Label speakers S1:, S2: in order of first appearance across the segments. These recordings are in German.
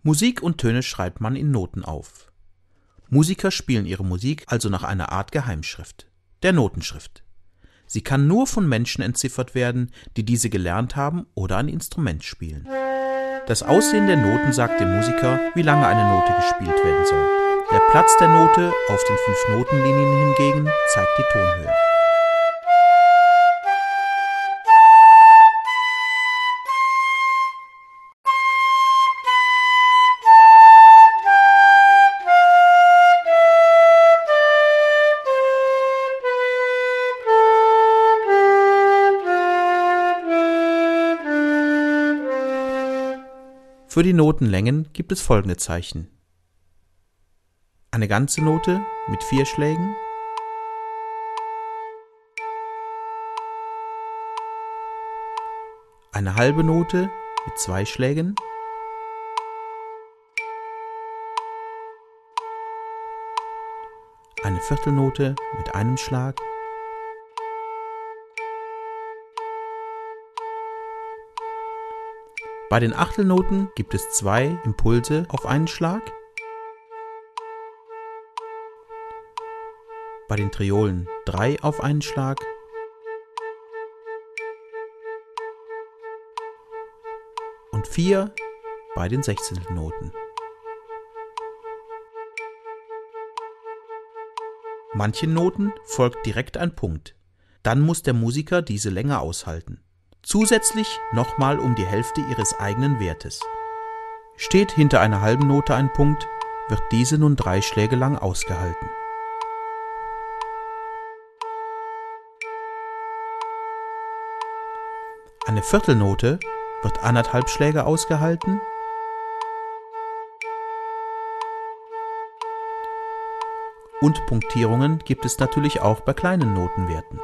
S1: Musik und Töne schreibt man in Noten auf. Musiker spielen ihre Musik also nach einer Art Geheimschrift, der Notenschrift. Sie kann nur von Menschen entziffert werden, die diese gelernt haben oder ein Instrument spielen. Das Aussehen der Noten sagt dem Musiker, wie lange eine Note gespielt werden soll. Der Platz der Note auf den 5 Notenlinien hingegen zeigt die Tonhöhe. Für die Notenlängen gibt es folgende Zeichen. Eine ganze Note mit 4 Schlägen, eine halbe Note mit 2 Schlägen, eine Viertelnote mit einem Schlag, bei den Achtelnoten gibt es 2 Impulse auf einen Schlag. Bei den Triolen 3 auf einen Schlag. Und 4 bei den Sechzehntelnoten. Manchen Noten folgt direkt ein Punkt. Dann muss der Musiker diese Länge aushalten. Zusätzlich nochmal um die Hälfte ihres eigenen Wertes. Steht hinter einer halben Note ein Punkt, wird diese nun 3 Schläge lang ausgehalten. Eine Viertelnote wird 1,5 Schläge ausgehalten. Und Punktierungen gibt es natürlich auch bei kleinen Notenwerten.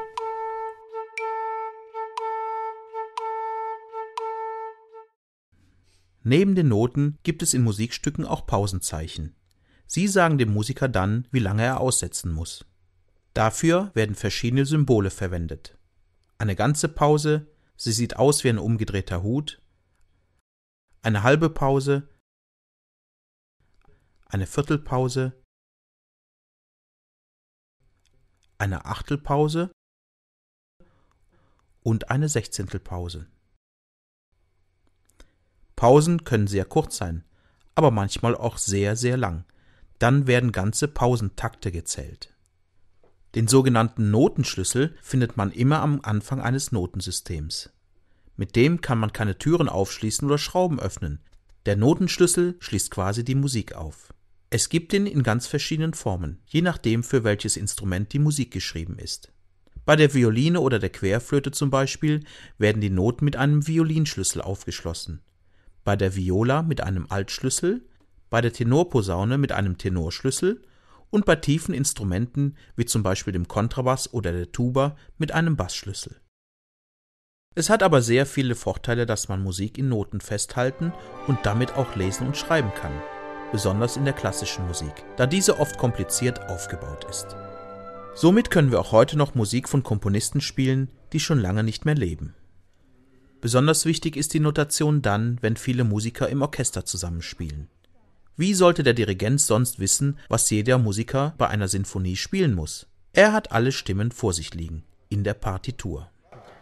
S1: Neben den Noten gibt es in Musikstücken auch Pausenzeichen. Sie sagen dem Musiker dann, wie lange er aussetzen muss. Dafür werden verschiedene Symbole verwendet. Eine ganze Pause, sie sieht aus wie ein umgedrehter Hut. Eine halbe Pause, eine Viertelpause, eine Achtelpause und eine Sechzehntelpause. Pausen können sehr kurz sein, aber manchmal auch sehr, sehr lang. Dann werden ganze Pausentakte gezählt. Den sogenannten Notenschlüssel findet man immer am Anfang eines Notensystems. Mit dem kann man keine Türen aufschließen oder Schrauben öffnen. Der Notenschlüssel schließt quasi die Musik auf. Es gibt ihn in ganz verschiedenen Formen, je nachdem, für welches Instrument die Musik geschrieben ist. Bei der Violine oder der Querflöte zum Beispiel werden die Noten mit einem Violinschlüssel aufgeschlossen. Bei der Viola mit einem Altschlüssel, bei der Tenorposaune mit einem Tenorschlüssel und bei tiefen Instrumenten wie zum Beispiel dem Kontrabass oder der Tuba mit einem Bassschlüssel. Es hat aber sehr viele Vorteile, dass man Musik in Noten festhalten und damit auch lesen und schreiben kann, besonders in der klassischen Musik, da diese oft kompliziert aufgebaut ist. Somit können wir auch heute noch Musik von Komponisten spielen, die schon lange nicht mehr leben. Besonders wichtig ist die Notation dann, wenn viele Musiker im Orchester zusammenspielen. Wie sollte der Dirigent sonst wissen, was jeder Musiker bei einer Sinfonie spielen muss? Er hat alle Stimmen vor sich liegen, in der Partitur.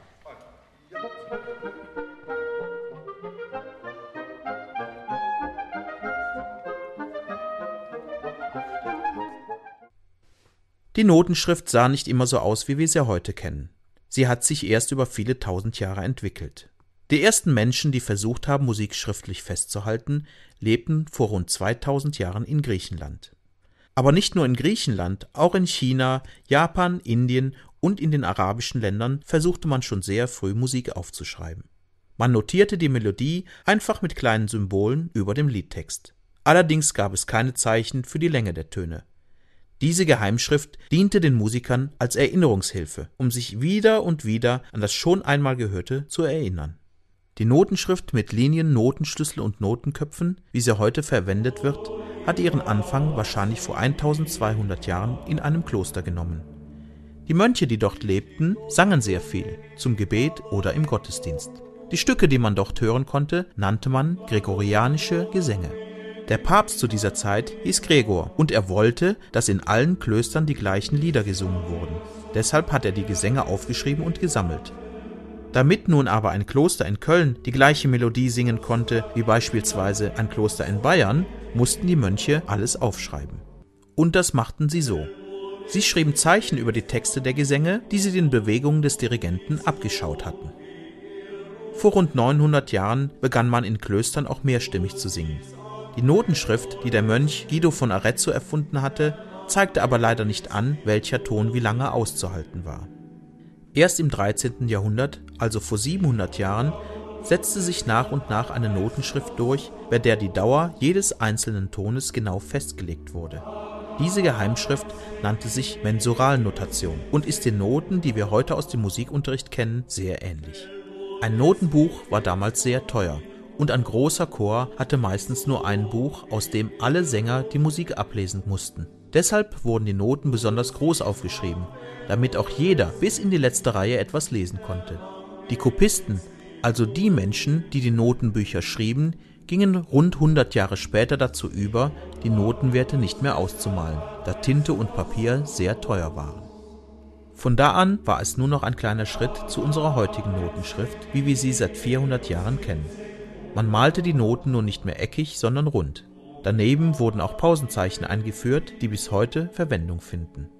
S1: Die Notenschrift sah nicht immer so aus, wie wir sie heute kennen. Sie hat sich erst über viele tausend Jahre entwickelt. Die ersten Menschen, die versucht haben, Musik schriftlich festzuhalten, lebten vor rund 2000 Jahren in Griechenland. Aber nicht nur in Griechenland, auch in China, Japan, Indien und in den arabischen Ländern versuchte man schon sehr früh Musik aufzuschreiben. Man notierte die Melodie einfach mit kleinen Symbolen über dem Liedtext. Allerdings gab es keine Zeichen für die Länge der Töne. Diese Geheimschrift diente den Musikern als Erinnerungshilfe, um sich wieder und wieder an das schon einmal Gehörte zu erinnern. Die Notenschrift mit Linien, Notenschlüssel und Notenköpfen, wie sie heute verwendet wird, hat ihren Anfang wahrscheinlich vor 1200 Jahren in einem Kloster genommen. Die Mönche, die dort lebten, sangen sehr viel, zum Gebet oder im Gottesdienst. Die Stücke, die man dort hören konnte, nannte man gregorianische Gesänge. Der Papst zu dieser Zeit hieß Gregor und er wollte, dass in allen Klöstern die gleichen Lieder gesungen wurden. Deshalb hat er die Gesänge aufgeschrieben und gesammelt. Damit nun aber ein Kloster in Köln die gleiche Melodie singen konnte wie beispielsweise ein Kloster in Bayern, mussten die Mönche alles aufschreiben. Und das machten sie so. Sie schrieben Zeichen über die Texte der Gesänge, die sie den Bewegungen des Dirigenten abgeschaut hatten. Vor rund 900 Jahren begann man in Klöstern auch mehrstimmig zu singen. Die Notenschrift, die der Mönch Guido von Arezzo erfunden hatte, zeigte aber leider nicht an, welcher Ton wie lange auszuhalten war. Erst im 13. Jahrhundert, also vor 700 Jahren, setzte sich nach und nach eine Notenschrift durch, bei der die Dauer jedes einzelnen Tones genau festgelegt wurde. Diese Geheimschrift nannte sich Mensuralnotation und ist den Noten, die wir heute aus dem Musikunterricht kennen, sehr ähnlich. Ein Notenbuch war damals sehr teuer und ein großer Chor hatte meistens nur ein Buch, aus dem alle Sänger die Musik ablesen mussten. Deshalb wurden die Noten besonders groß aufgeschrieben, damit auch jeder bis in die letzte Reihe etwas lesen konnte. Die Kopisten, also die Menschen, die die Notenbücher schrieben, gingen rund 100 Jahre später dazu über, die Notenwerte nicht mehr auszumalen, da Tinte und Papier sehr teuer waren. Von da an war es nur noch ein kleiner Schritt zu unserer heutigen Notenschrift, wie wir sie seit 400 Jahren kennen. Man malte die Noten nun nicht mehr eckig, sondern rund. Daneben wurden auch Pausenzeichen eingeführt, die bis heute Verwendung finden.